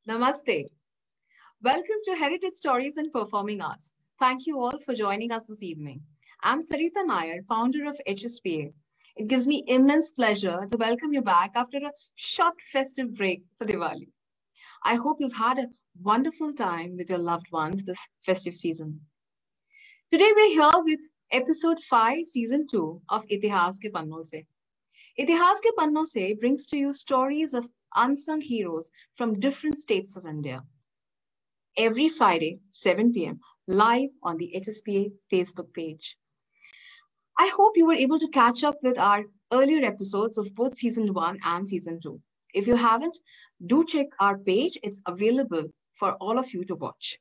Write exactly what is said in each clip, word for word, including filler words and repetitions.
Namaste. Welcome to Heritage Stories and Performing Arts. Thank you all for joining us this evening. I'm Sarita Nair, founder of H S P A. It gives me immense pleasure to welcome you back after a short festive break for Diwali. I hope you've had a wonderful time with your loved ones this festive season. Today we're here with episode five, season two of Itihas Ke Panno Se. Itihas Ke Panno Se brings to you stories of unsung heroes from different states of India. Every Friday, seven p m, live on the H S P A Facebook page. I hope you were able to catch up with our earlier episodes of both season one and season two. If you haven't, do check our page. It's available for all of you to watch.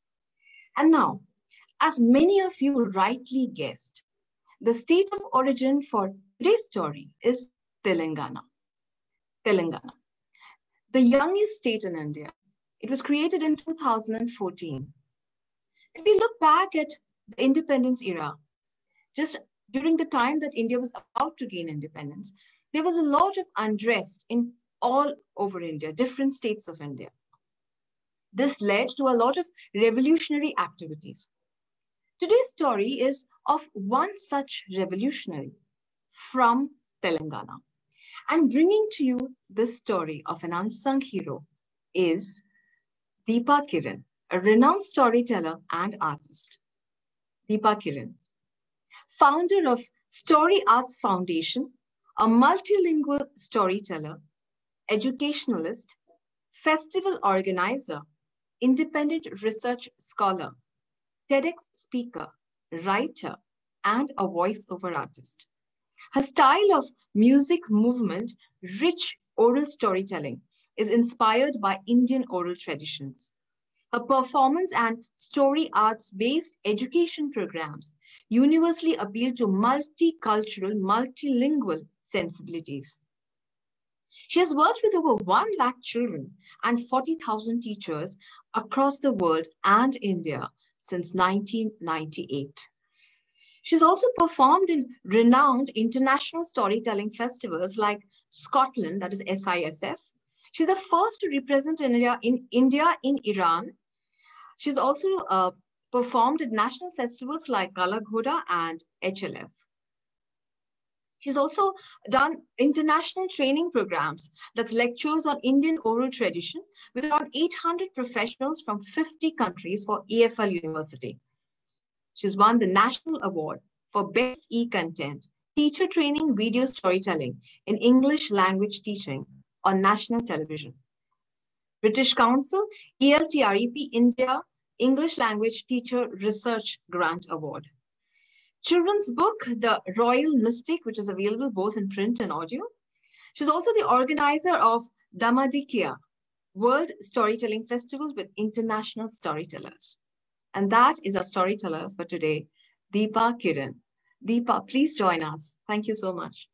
And now, as many of you rightly guessed, the state of origin for today's story is Telangana. Telangana, the youngest state in India. It was created in two thousand fourteen. If we look back at the independence era, just during the time that India was about to gain independence, there was a lot of unrest in all over India, different states of India. This led to a lot of revolutionary activities. Today's story is of one such revolutionary from Telangana. And bringing to you this story of an unsung hero is Deepa Kiran, a renowned storyteller and artist. Deepa Kiran, founder of Story Arts Foundation, a multilingual storyteller, educationalist, festival organizer, independent research scholar, TEDx speaker, writer, and a voiceover artist. Her style of music movement, rich oral storytelling, is inspired by Indian oral traditions. Her performance and story arts-based education programs universally appeal to multicultural, multilingual sensibilities. She has worked with over one lakh children and forty thousand teachers across the world and India since nineteen ninety-eight. She's also performed in renowned international storytelling festivals like Scotland, that is S I S F. She's the first to represent India in, India in Iran. She's also uh, performed at national festivals like Kala Ghoda and H L F. She's also done international training programs, that's lectures on Indian oral tradition, with around eight hundred professionals from fifty countries for E F L University. She's won the National Award for Best E-Content, Teacher Training Video Storytelling in English Language Teaching on national television. British Council E L T R E P India English Language Teacher Research Grant Award. Children's book, The Royal Mystic, which is available both in print and audio. She's also the organizer of Damadikya, World Storytelling Festival with international storytellers. And that is our storyteller for today, Deepa Kiran. Deepa, please join us. Thank you so much.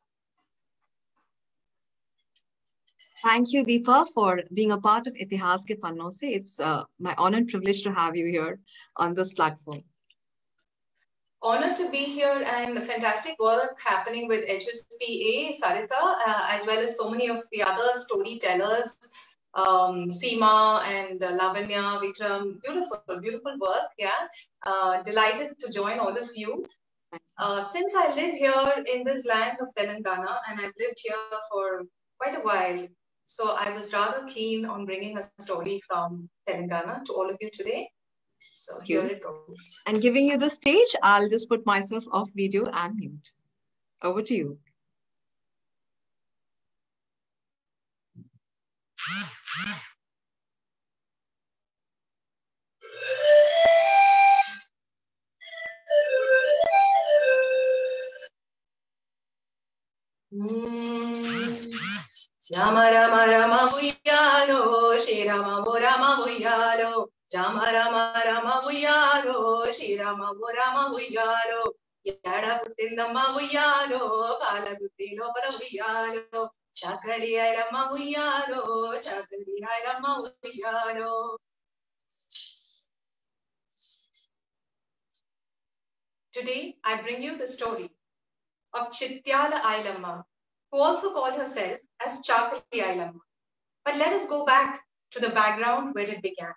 Thank you, Deepa, for being a part of Itihas Ke Panno Se. It's uh, my honor and privilege to have you here on this platform. Honored to be here, and fantastic work happening with H S P A, Sarita, uh, as well as so many of the other storytellers, um, Seema and uh, Lavanya, Vikram. Beautiful, beautiful work. Yeah, uh, delighted to join all of you. Uh, since I live here in this land of Telangana, and I've lived here for quite a while, so I was rather keen on bringing a story from Telangana to all of you today. So here it goes. And giving you the stage, I'll just put myself off video and mute. Over to you. Rama Rama Rama Buyaro, Shri Rama Rama Buyaro. Rama Rama Rama Buyaro, Shri Rama Rama Buyaro. Yada Putindama Buyaro, Kala Putilo Buyaro. Chakari Rama Buyaro, Chakari Rama Buyaro. Today, I bring you the story of Chityala Ailamma, who also called herself as Chakali Ailamma. But let us go back to the background where it began.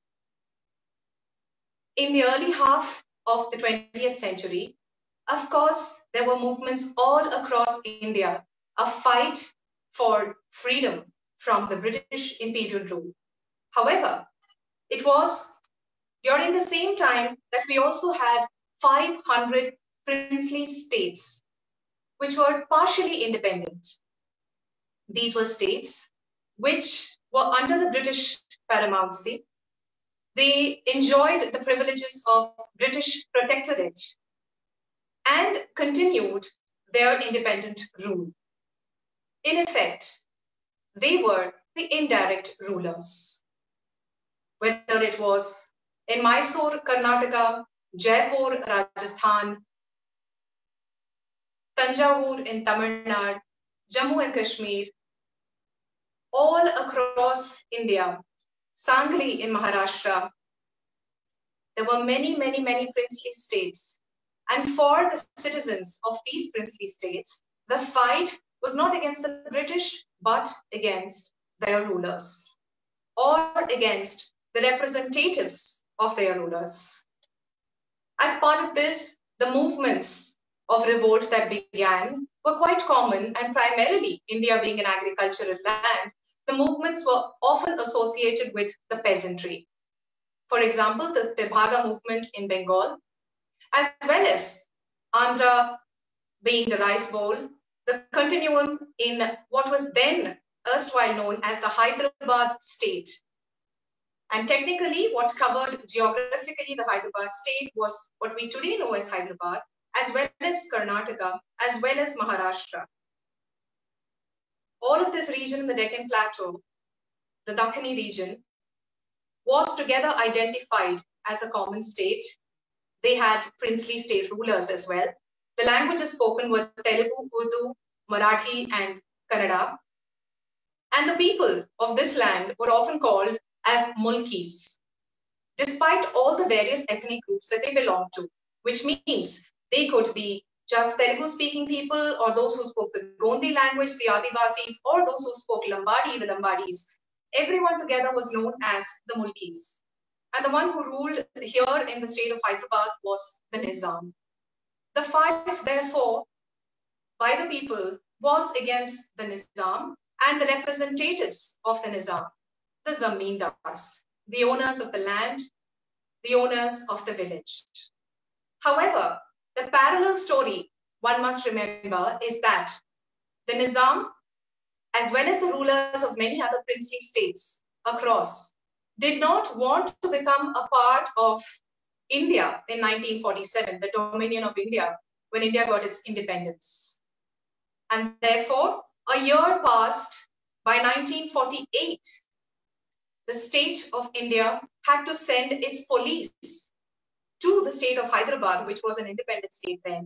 In the early half of the twentieth century, of course, there were movements all across India, a fight for freedom from the British imperial rule. However, it was during the same time that we also had five hundred princely states, which were partially independent. These were states which were under the British paramountcy. They enjoyed the privileges of British protectorate and continued their independent rule. In effect, they were the indirect rulers. Whether it was in Mysore, Karnataka, Jaipur, Rajasthan, Tanjavur in Tamil Nadu, Jammu and Kashmir, all across India, Sangli in Maharashtra, there were many, many, many princely states. And for the citizens of these princely states, the fight was not against the British, but against their rulers, or against the representatives of their rulers. As part of this, the movements of revolt that began were quite common, and primarily India being an agricultural land, the movements were often associated with the peasantry. For example, the Tebhaga movement in Bengal, as well as Andhra being the rice bowl, the continuum in what was then erstwhile known as the Hyderabad state. And technically, what covered geographically the Hyderabad state was what we today know as Hyderabad, as well as Karnataka, as well as Maharashtra. All of this region in the Deccan Plateau, the Dakhini region, was together identified as a common state. They had princely state rulers as well. The languages spoken were Telugu, Urdu, Marathi, and Kannada. And the people of this land were often called as Mulkis, despite all the various ethnic groups that they belonged to, which means they could be just Telugu-speaking people, or those who spoke the Gondi language, the Adivasis, or those who spoke Lambadi, the Lambadis. Everyone together was known as the Mulkis. And the one who ruled here in the state of Hyderabad was the Nizam. The fight, therefore, by the people was against the Nizam and the representatives of the Nizam, the Zamindars, the owners of the land, the owners of the village. However, the parallel story one must remember is that the Nizam, as well as the rulers of many other princely states across, did not want to become a part of India in nineteen forty-seven, the Dominion of India, when India got its independence. And therefore, a year passed. By nineteen forty-eight, the state of India had to send its police to the state of Hyderabad, which was an independent state then.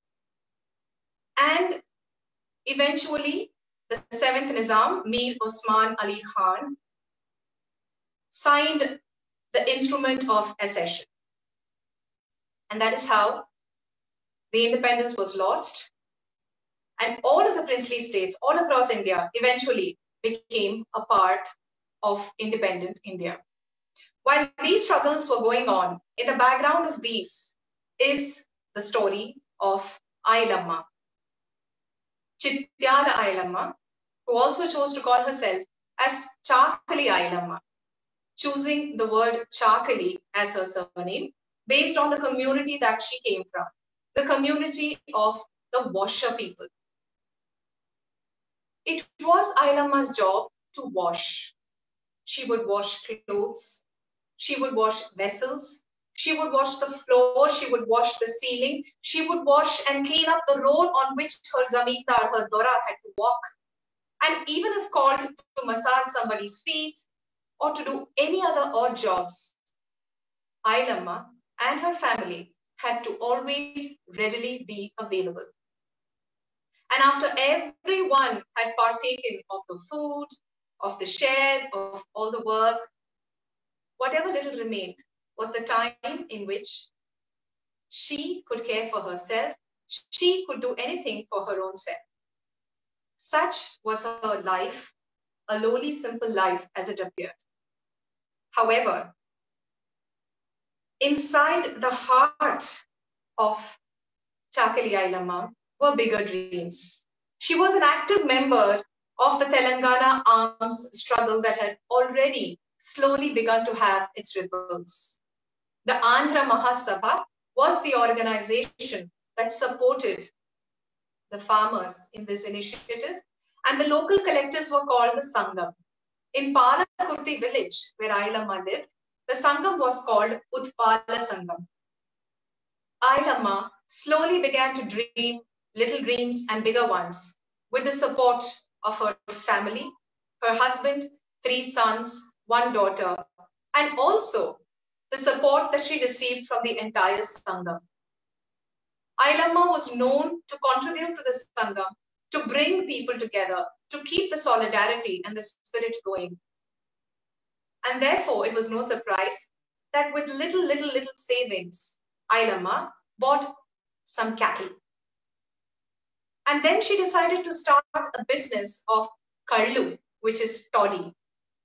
And eventually, the seventh Nizam, Mir Osman Ali Khan, signed the instrument of accession. And that is how the independence was lost. And all of the princely states all across India eventually became a part of independent India. While these struggles were going on, in the background of these is the story of Ailamma, Chityala Ailamma, who also chose to call herself as Chakali Ailamma, choosing the word Chakali as her surname based on the community that she came from, the community of the washer people. It was Ailamma's job to wash. She would wash clothes, she would wash vessels, she would wash the floor, she would wash the ceiling, she would wash and clean up the road on which her zamindar, her dora had to walk. And even if called to massage somebody's feet or to do any other odd jobs, Ailamma and her family had to always readily be available. And after everyone had partaken of the food, of the share, of all the work, whatever little remained was the time in which she could care for herself. She could do anything for her own self. Such was her life, a lowly, simple life as it appeared. However, inside the heart of Chakali Ailamma were bigger dreams. She was an active member of the Telangana arms struggle that had already slowly begun to have its ripples. The Andhra Mahasabha was the organization that supported the farmers in this initiative, and the local collectors were called the Sangam. In Palakurti village, where Ailamma lived, the Sangam was called Utpala Sangam. Ailamma slowly began to dream little dreams and bigger ones with the support of her family, her husband, three sons, one daughter, and also the support that she received from the entire Sangam. Ailamma was known to contribute to the Sangam, to bring people together, to keep the solidarity and the spirit going. And therefore, it was no surprise that with little, little, little savings, Ailamma bought some cattle. And then she decided to start a business of Kallu, which is toddy.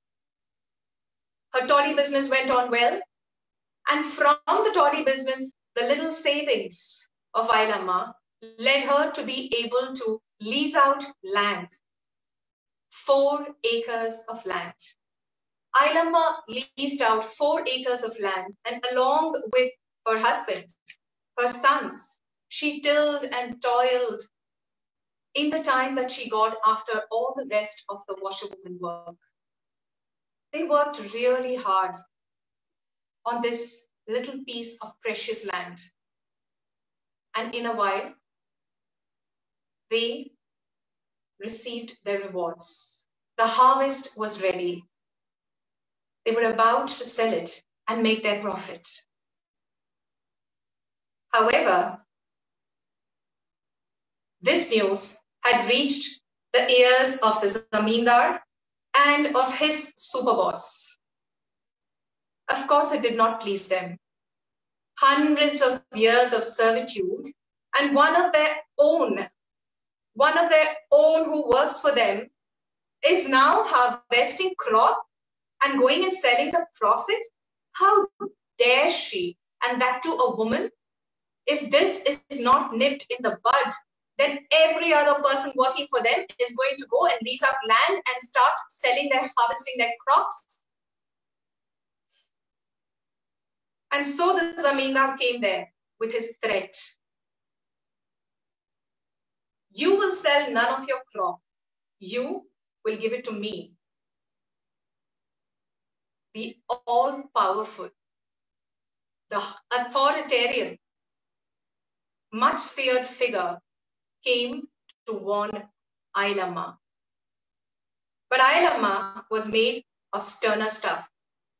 Her toddy business went on well. And from the toddy business, the little savings of Ailamma led her to be able to lease out land, four acres of land. Ailamma leased out four acres of land, and along with her husband, her sons, she tilled and toiled in the time that she got after all the rest of the washerwoman work. They worked really hard on this little piece of precious land. And in a while, they received their rewards. The harvest was ready. They were about to sell it and make their profit. However, this news had reached the ears of the Zamindar and of his super boss. Of course, it did not please them. Hundreds of years of servitude, and one of their own, one of their own who works for them is now harvesting crop and going and selling the profit? How dare she? And that to a woman? If this is not nipped in the bud, then every other person working for them is going to go and lease out land and start selling their, harvesting their crops. And so the Zamindar came there with his threat. You will sell none of your crop. You will give it to me. The all-powerful, the authoritarian, much feared figure came to warn Ailamma. But Ailamma was made of sterner stuff.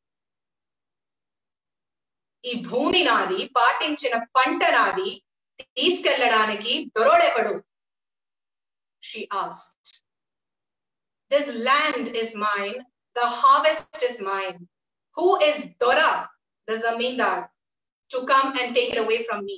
ఈ భూమి నాది పాటించిన పంట నాది తీసుకెళ్లడానికి దొరడెవడు? She asked. This land is mine, the harvest is mine. Who is Dora, the Zamindar, to come and take it away from me?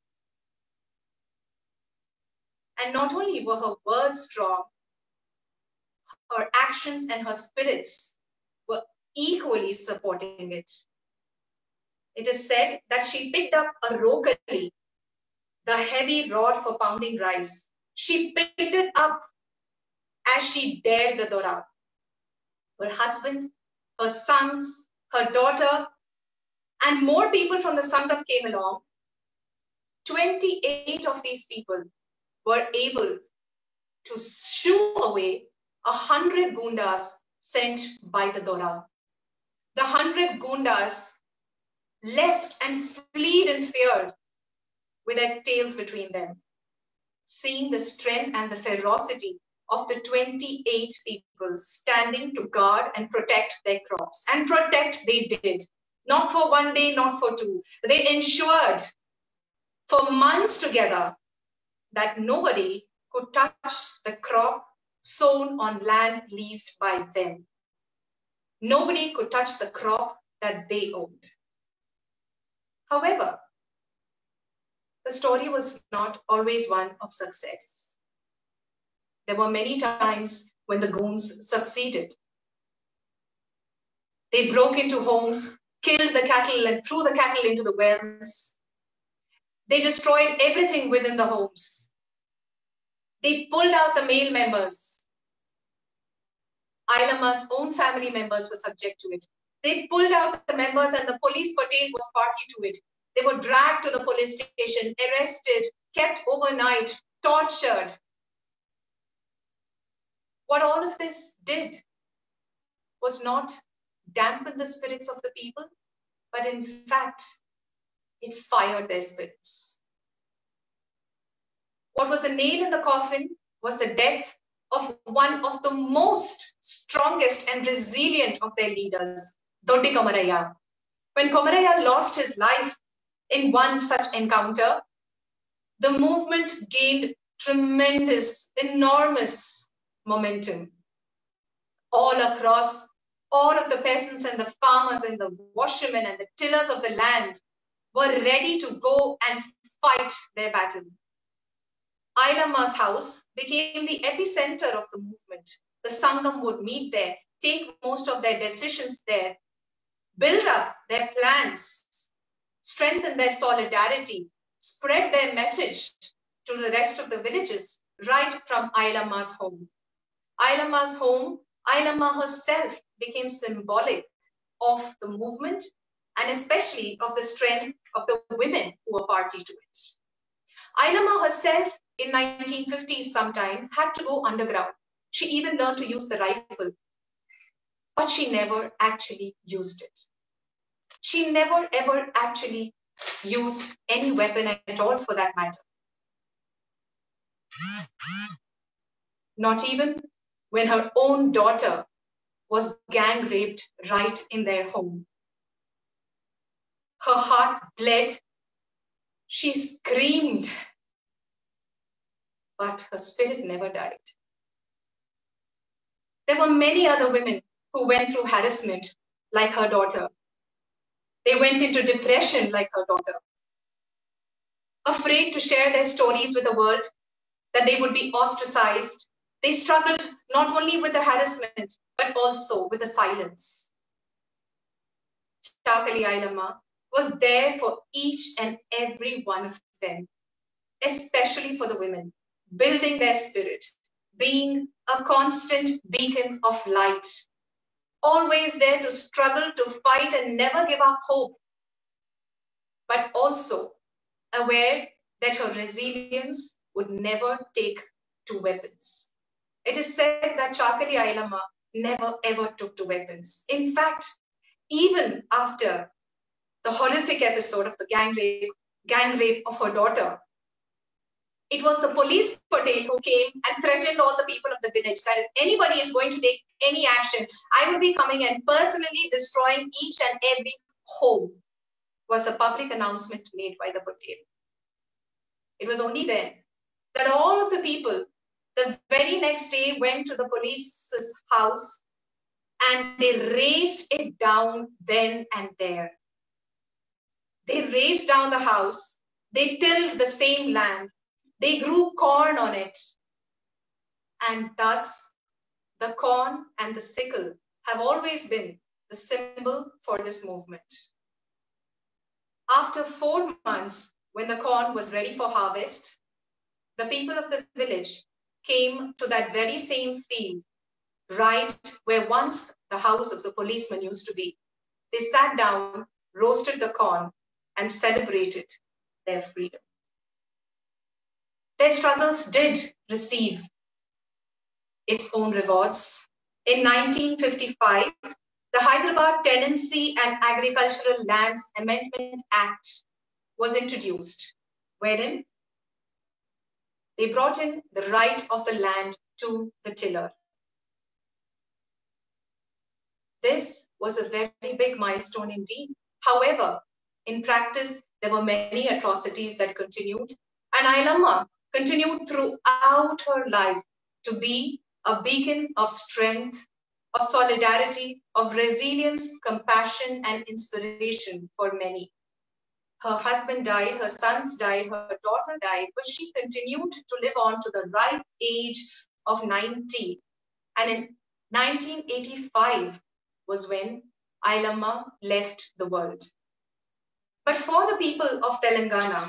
And not only were her words strong, her actions and her spirits were equally supporting it. It is said that she picked up a rokali, the heavy rod for pounding rice. She picked it up as she dared the Dora. Her husband, her sons, her daughter, and more people from the Sangam came along. twenty-eight of these people were able to shoo away a hundred gundas sent by the Dora. The hundred gundas left and fled in fear with their tails between them. Seeing the strength and the ferocity of the twenty-eight people standing to guard and protect their crops. And protect they did. Not for one day, not for two. They ensured for months together that nobody could touch the crop sown on land leased by them. Nobody could touch the crop that they owned. However, the story was not always one of success. There were many times when the goons succeeded. They broke into homes, killed the cattle and threw the cattle into the wells. They destroyed everything within the homes. They pulled out the male members. Ailama's own family members were subject to it. They pulled out the members and the police patel was party to it. They were dragged to the police station, arrested, kept overnight, tortured. What all of this did was not dampen the spirits of the people, but in fact, it fired their spirits. What was the nail in the coffin was the death of one of the most strongest and resilient of their leaders, Dodi Komaraya. When Komaraya lost his life in one such encounter, the movement gained tremendous, enormous momentum. All across, all of the peasants and the farmers and the washermen and the tillers of the land were ready to go and fight their battle. Ailama's house became the epicenter of the movement. The Sangam would meet there, take most of their decisions there, build up their plans, strengthen their solidarity, spread their message to the rest of the villages, right from Ailama's home. Ailama's home, Ailama herself became symbolic of the movement and especially of the strength of the women who were party to it. Ailama herself in nineteen fifties sometime had to go underground. She even learned to use the rifle, but she never actually used it. She never ever actually used any weapon at all for that matter. Not even when her own daughter was gang raped right in their home. Her heart bled. She screamed, but her spirit never died. There were many other women who went through harassment like her daughter. They went into depression like her daughter. Afraid to share their stories with the world, that they would be ostracized, they struggled not only with the harassment, but also with the silence. Chakali Ailama was there for each and every one of them, especially for the women, building their spirit, being a constant beacon of light, always there to struggle, to fight and never give up hope, but also aware that her resilience would never take to weapons. It is said that Chakali Ailama never ever took to weapons. In fact, even after the horrific episode of the gang rape, gang rape of her daughter, it was the police patel who came and threatened all the people of the village that if anybody is going to take any action, I will be coming and personally destroying each and every home, was a public announcement made by the patel. It was only then that all of the people the very next day went to the police's house and they razed it down then and there. They razed down the house. They tilled the same land. They grew corn on it. And thus, the corn and the sickle have always been the symbol for this movement. After four months, when the corn was ready for harvest, the people of the village came to that very same field, right where once the house of the policeman used to be. They sat down, roasted the corn, and celebrated their freedom. Their struggles did receive its own rewards. In nineteen fifty-five, the Hyderabad Tenancy and Agricultural Lands Amendment Act was introduced, wherein they brought in the right of the land to the tiller. This was a very big milestone indeed. However, in practice, there were many atrocities that continued, and Ailama continued throughout her life to be a beacon of strength, of solidarity, of resilience, compassion, and inspiration for many. Her husband died, her sons died, her daughter died, but she continued to live on to the ripe age of ninety. And in nineteen eighty-five was when Ailamma left the world. But for the people of Telangana,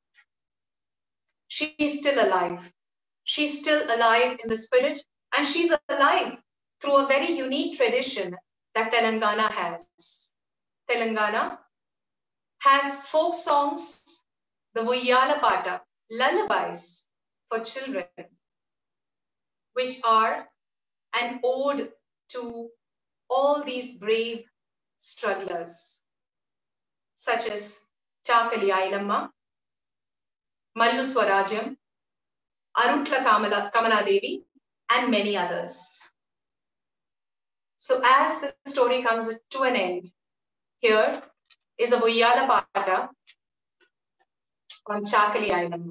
she is still alive. She's still alive in the spirit, and she's alive through a very unique tradition that Telangana has. Telangana has folk songs, the Uyyala Pata, lullabies for children, which are an ode to all these brave strugglers, such as Chakali Ailamma, Mallu Swarajam, Arutla Kamala, Kamala Devi, and many others. So as the story comes to an end, here is a Uyyala Pata on Chakali Ailamma.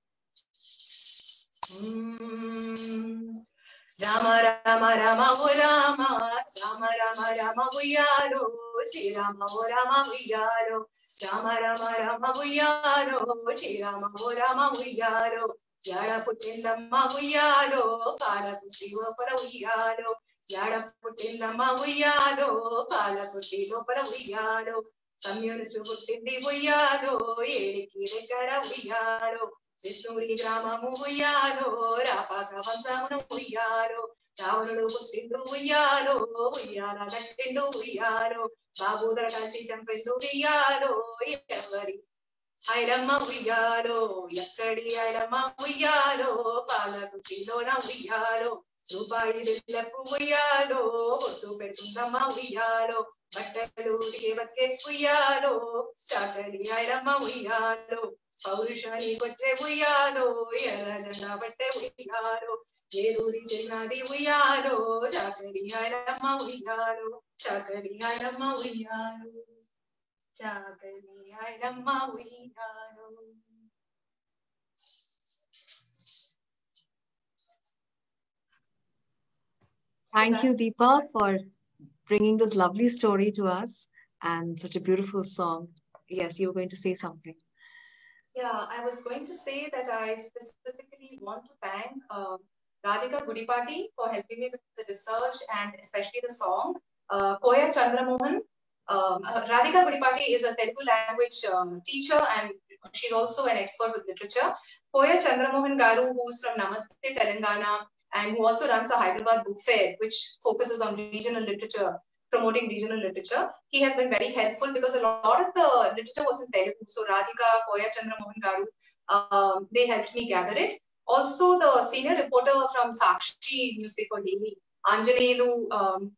Mm. Rama Rama Rama O Rama, Rama Rama Rama Uyyalo, Shri Rama O Rama Uyyalo, Rama Rama Rama Uyyalo, Shri Rama O Rama Uyyalo, Yada Putindamma Uyyalo, Kala Putivo Para Uyyalo, Yada Putindamma Uyyalo, Kala Putivo Para Uyyalo, Communist Putindi Uyyalo, Yedi Kara Uyyalo, Visuri Grama Uyyalo, Rapaka Vansamana Uyyalo, Tavanu Putindu Uyyalo, Uyyala Gattindu Uyyalo, Babudra Kanti Champendu Uyyalo, Yavari. Ailamma Uyyalo, Yakadi Ailamma Uyyalo, Pala Putindona Uyyalo, Rubai Dillapu Uyyalo, Supetundama Uyyalo, Batalu Devake Uyyalo, Chakali Ailamma Uyyalo, Paurushani Kotre Uyyalo, Yaradana Bate Uyyalo, Yeruri Jenadi Uyyalo, Chakali Ailamma Uyyalo, Chakali Ailamma Uyyalo, Chakali Ailamma Uyyalo. Thank you, Deepa, for bringing this lovely story to us and such a beautiful song. Yes, you were going to say something. Yeah, I was going to say that I specifically want to thank uh, Radhika Gudipati for helping me with the research and especially the song. Uh, Koya Chandramohan. Um, uh, Radhika Gudipati is a Telugu language um, teacher and she's also an expert with literature. Koya Chandramohan Garu, who's from Namaste Telangana and who also runs the Hyderabad Book Fair, which focuses on regional literature, promoting regional literature. He has been very helpful because a lot of the literature was in Telugu. So Radhika, Koya Chandramohan Garu, um, they helped me gather it. Also, the senior reporter from Sakshi newspaper daily, Anjanelu, um,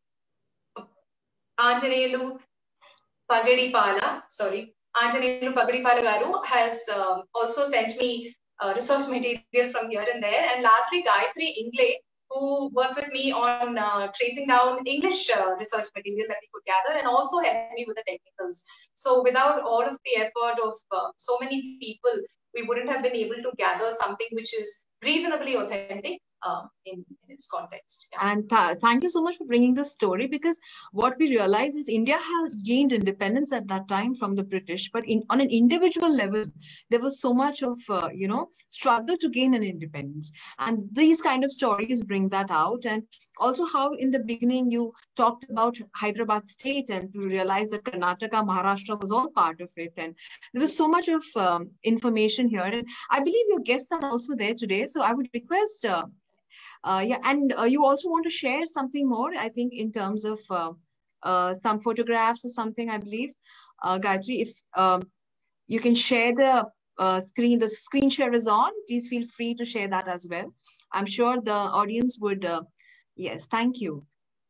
Anjanelu Pagadipala, sorry, Anjanelu Pagadipala Garu has uh, also sent me uh, resource material from here and there. And lastly, Gayatri Ingle, who worked with me on uh, tracing down English uh, research material that we could gather and also helped me with the technicals. So without all of the effort of uh, so many people, we wouldn't have been able to gather something which is reasonably authentic um, in, in its context. Yeah. And th thank you so much for bringing this story, because what we realize is India has gained independence at that time from the British, but in, on an individual level, there was so much of, uh, you know, struggle to gain an independence. And these kind of stories bring that out. And also how in the beginning you talked about Hyderabad state and you realized that Karnataka, Maharashtra was all part of it. And there was so much of um, information here. And I believe your guests are also there today. So I would request, uh, uh, yeah, and uh, you also want to share something more, I think, in terms of uh, uh, some photographs or something, I believe. Uh, Gayatri, if um, you can share the uh, screen, the screen share is on, please feel free to share that as well. I'm sure the audience would, uh, yes, thank you.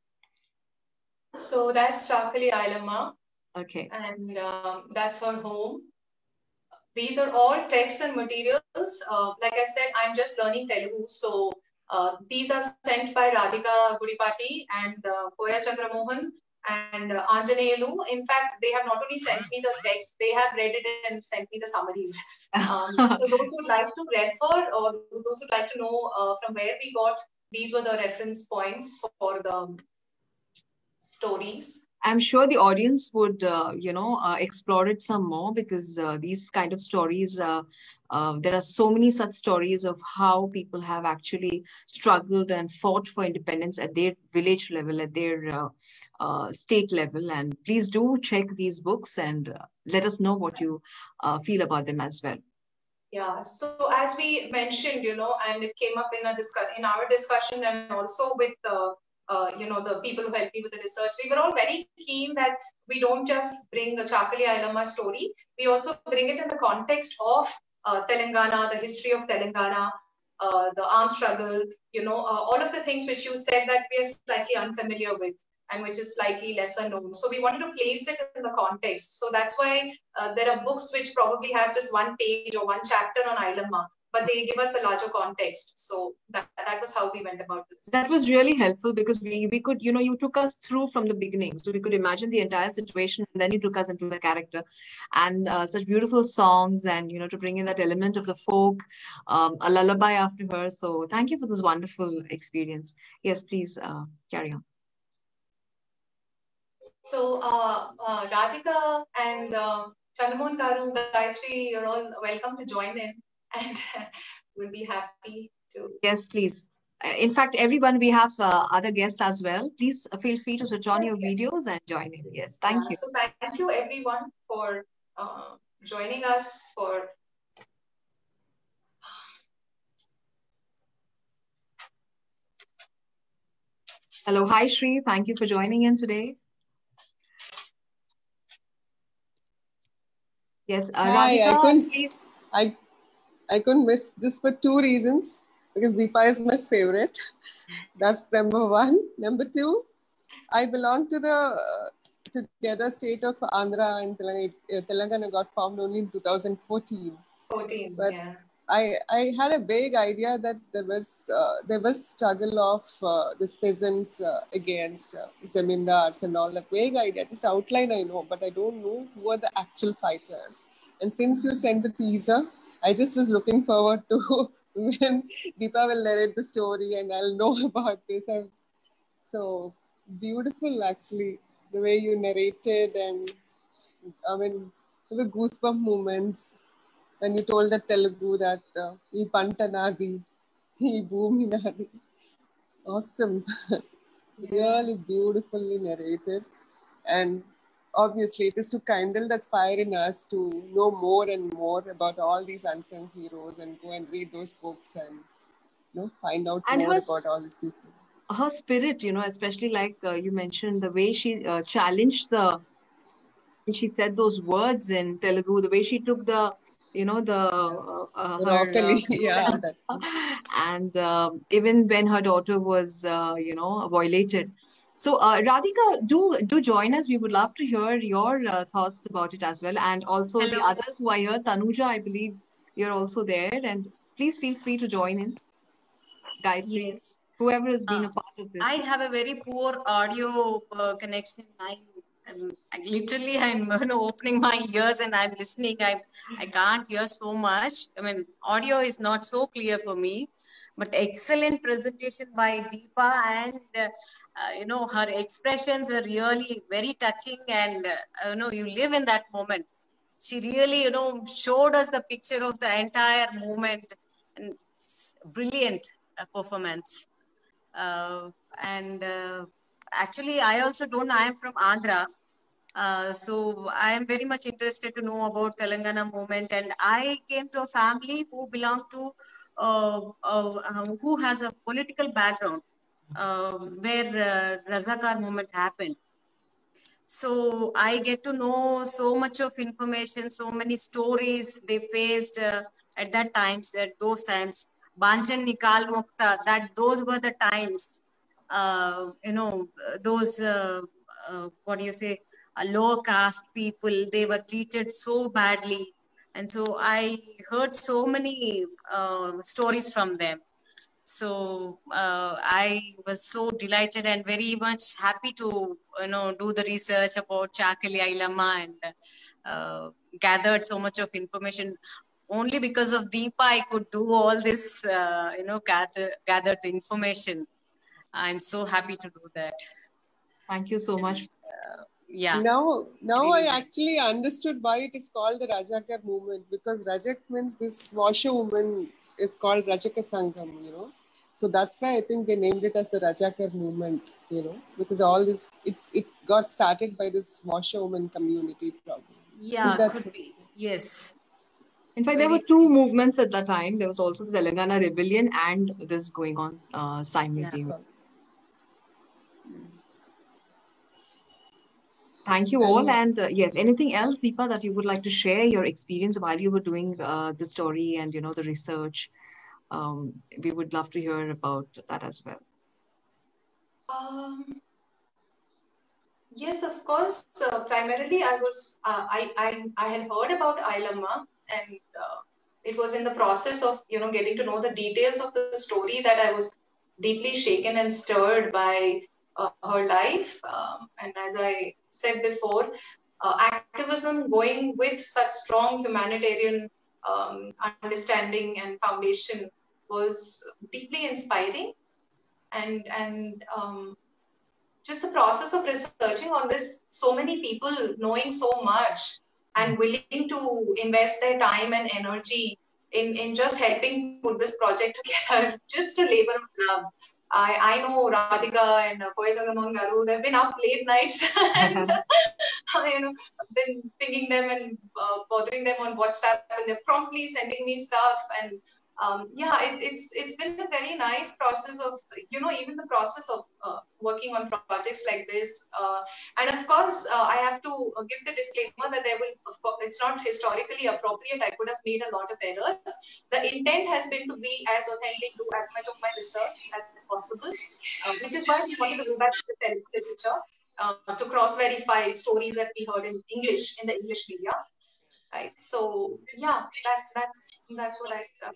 So that's Chakali Ailamma. Okay. And um, that's her home. These are all texts and materials. Uh, like I said, I'm just learning Telugu. So uh, these are sent by Radhika Gudipati and uh, Koya Chandramohan and uh, Anjanelu. In fact, they have not only sent me the text, they have read it and sent me the summaries. Um, so those who would like to refer or those who would like to know uh, from where we got, these were the reference points for the stories. I'm sure the audience would, uh, you know, uh, explore it some more, because uh, these kind of stories, uh, uh, there are so many such stories of how people have actually struggled and fought for independence at their village level, at their uh, uh, state level. And please do check these books and uh, let us know what you uh, feel about them as well. Yeah, so as we mentioned, you know, and it came up in a discuss in our discussion, and also with the, uh, you know, the people who helped me with the research, we were all very keen that we don't just bring a Chakali Ayelamma story, we also bring it in the context of uh, Telangana, the history of Telangana, uh, the armed struggle, you know, uh, all of the things which you said that we are slightly unfamiliar with and which is slightly lesser known. So we wanted to place it in the context. So that's why uh, there are books which probably have just one page or one chapter on Ayelamma, but they give us a larger context. So that, that was how we went about this. That was really helpful because we, we could, you know, you took us through from the beginning. So we could imagine the entire situation and then you took us into the character and uh, such beautiful songs and, you know, to bring in that element of the folk, um, a lullaby after her. So thank you for this wonderful experience. Yes, please uh, carry on. So uh, uh, Radhika and uh, Chandramohan Garu, Gayatri, you're all welcome to join in and we'll be happy to. Yes, please. In fact, everyone, we have uh, other guests as well. Please feel free to switch on yes, your yes. videos and join in. Yes, thank yeah, you. So thank you everyone for uh, joining us for Hello, hi Shri. Thank you for joining in today. Yes, uh, Hi, Radhika, I couldn't, please. I, I couldn't miss this for two reasons. Because Deepa is my favorite. That's number one. Number two, I belong to the uh, together state of Andhra and Telangana. Telangana got formed only in two thousand fourteen. fourteen, but yeah. I, I had a vague idea that there was uh, there was struggle of uh, these peasants uh, against uh, zamindars and all that vague idea. Just outline I know, but I don't know who are the actual fighters. And since you sent the teaser, I just was looking forward to when Deepa will narrate the story and I'll know about this. I've, so beautiful, actually, the way you narrated, and I mean, there were goosebump moments when you told the Telugu that uh, "Ee panta nadi, ee bhoomi nadi." Awesome. Yeah. Really beautifully narrated. And obviously, it is to kindle that fire in us to know more and more about all these unsung heroes and go and read those books and, you know, find out And more her, about all these people. Her spirit, you know, especially like uh, you mentioned, the way she uh, challenged the, she said those words in Telugu, the way she took the, you know, the uh, uh, her uh, yeah, that. and um, even when her daughter was, uh, you know, violated. So uh, Radhika, do do join us. We would love to hear your uh, thoughts about it as well, and also Hello. the others who are here. Tanuja, I believe you're also there, and please feel free to join in. Gayatri, yes. whoever has been uh, a part of this. I have a very poor audio uh, connection. I, I'm, I literally I'm you know, opening my ears and I'm listening. I I can't hear so much. I mean, audio is not so clear for me. But excellent presentation by Deepa, and uh, uh, you know her expressions are really very touching, and uh, you know you live in that moment. She really you know showed us the picture of the entire movement, and brilliant uh, performance. Uh, and uh, actually, I also don't. I am from Andhra. Uh, so I am very much interested to know about Telangana movement, and I came to a family who belong to uh, uh, who has a political background uh, where uh, Razakar movement happened. So I get to know so much of information, so many stories they faced uh, at that times, at those times. Banchan Nikal Mukta, that those were the times. Uh, you know, those uh, uh, what do you say? Uh, low caste people, they were treated so badly, and so I heard so many uh, stories from them. So uh, I was so delighted and very much happy to you know do the research about Chakali Ayelamma, and uh, gathered so much of information. Only because of Deepa, I could do all this, uh, you know, gather gather the information. I'm so happy to do that. Thank you so and, much. Uh, yeah. Now, now really I actually understood why it is called the Rajakar movement, because Rajak means this washerwoman is called Rajaka Sangam, you know. So that's why I think they named it as the Rajakar movement, you know, because all this, it's it got started by this washerwoman community probably. Yeah, so that's could be. Yes. In fact, Very there were two movements at that time. There was also the Telangana Rebellion and this going on uh, simultaneously. Yeah. Thank you all. And uh, yes, anything else, Deepa, that you would like to share your experience while you were doing uh, the story and, you know, the research? Um, we would love to hear about that as well. Um, yes, of course. Uh, primarily, I was uh, I, I I had heard about Ailamma, and uh, it was in the process of you know getting to know the details of the story that I was deeply shaken and stirred by uh, her life. Um, and as I said before, uh, activism going with such strong humanitarian um, understanding and foundation was deeply inspiring, and and um, just the process of researching on this, so many people knowing so much and willing to invest their time and energy in, in just helping put this project together, just a labor of love. I, I know Radhika and Koisangamon Garu, they've been up late nights and you know, been pinging them and uh, bothering them on WhatsApp, and they're promptly sending me stuff. And um, yeah, it, it's it's been a very nice process of, you know, even the process of uh, working on projects like this. Uh, and of course, uh, I have to give the disclaimer that there will, of course, it's not historically appropriate. I could have made a lot of errors. The intent has been to be as authentic, do as much of my research as possible, uh, which is why we wanted to go back to the Telugu literature uh, to cross-verify stories that we heard in English, in the English media. Right. So yeah, that that's that's what I. Uh,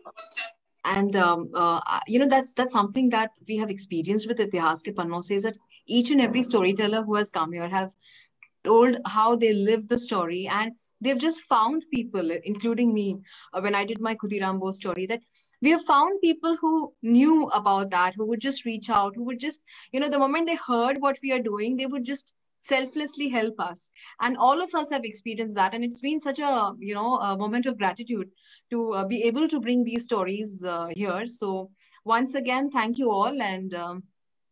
and um, uh, you know, that's that's something that we have experienced with Itihas Ke Pannon, says that each and every storyteller who has come here have told how they lived the story, and they've just found people, including me, uh, when I did my Khudiram Bose story, that we have found people who knew about that, who would just reach out, who would just, you know, the moment they heard what we are doing, they would just selflessly help us. And all of us have experienced that. And it's been such a, you know, a moment of gratitude to uh, be able to bring these stories uh, here. So once again, thank you all. And um,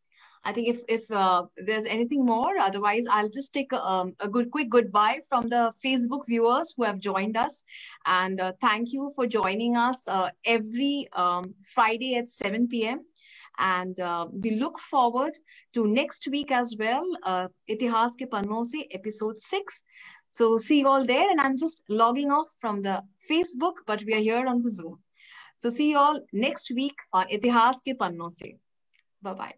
I think if if uh, there's anything more, otherwise I'll just take a, um, a good quick goodbye from the Facebook viewers who have joined us, and uh, thank you for joining us uh, every um, Friday at seven p m And uh, we look forward to next week as well, uh, Itihas Ke Pannon Se episode six. So see you all there, and I'm just logging off from the Facebook, but we are here on the Zoom. So see you all next week on Itihas Ke Pannon Se. Bye bye.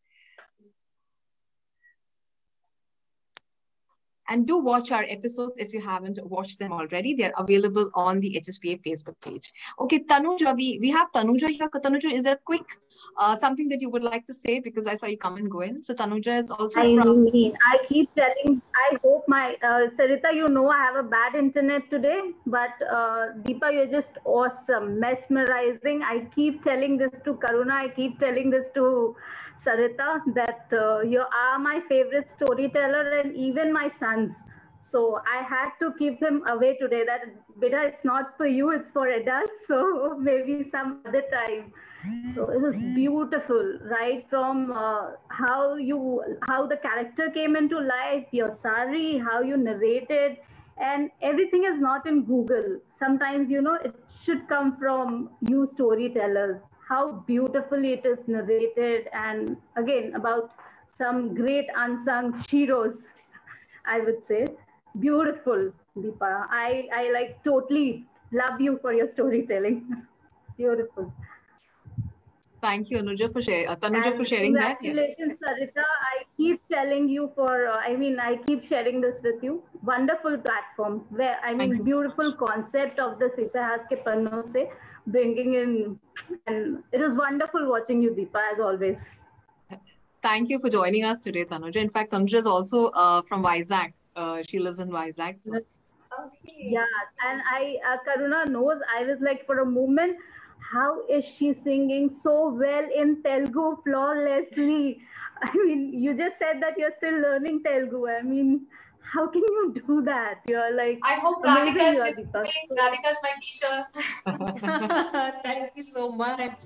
And do watch our episodes if you haven't watched them already. They're available on the H S P A Facebook page. Okay, Tanuja, we, we have Tanuja here. Tanuja, is there a quick uh, something that you would like to say? Because I saw you come and go in. So Tanuja is also I from... mean, I keep telling, I hope my, uh, Sarita, you know, I have a bad internet today, but uh, Deepa, you're just awesome, mesmerizing. I keep telling this to Karuna, I keep telling this to Sarita, that uh, you are my favorite storyteller, and even my sons. So I had to keep him away today. That beta, it's not for you, it's for adults. So maybe some other time. So it was beautiful, right? From uh, how you, how the character came into life, your sari, how you narrated, and everything is not in Google. Sometimes, you know, it should come from you storytellers. How beautifully it is narrated, and again about some great unsung heroes, I would say. Beautiful, Deepa. I, I like totally love you for your storytelling. Beautiful. Thank you, Anuja, for sharing. Uh, Tanuja, And for sharing that. congratulations, Sarita. I keep telling you for, uh, I mean, I keep sharing this with you. Wonderful platform. Where I mean, beautiful so concept of the Itihas Ke Pannon Se, bringing in, and it was wonderful watching you, Deepa, as always. Thank you for joining us today, Tanuja. In fact, Tanuja is also uh, from Vizag. Uh, she lives in Vizag. So. Okay. Yeah, and I, uh, Karuna knows, I was like, for a moment, how is she singing so well in Telugu flawlessly? I mean, you just said that you're still learning Telugu. I mean, how can you do that? You're like, I hope Radhika is listening. Radhika is my teacher. Thank you so much.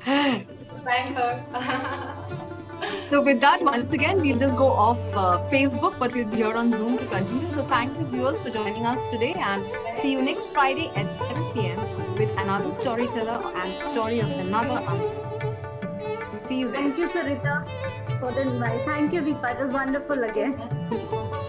Thank her. So with that, once again, we'll just go off uh, Facebook, but we'll be here on Zoom to continue. So thank you, viewers, for joining us today, and see you next Friday at seven p m with another storyteller and story of another answer. So see you then. Thank you, Sarita, for the invite. Thank you, Deepa. It was wonderful again.